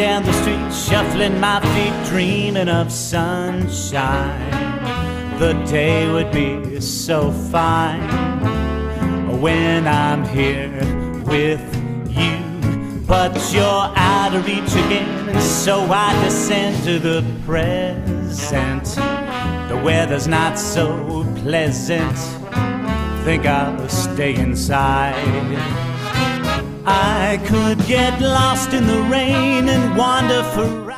down the street, shuffling my feet, dreaming of sunshine. The day would be so fine when I'm here with you. But you're out of reach again, and so I descend to the present. The weather's not so pleasant, think I'll stay inside. I could get lost in the rain and wander forever.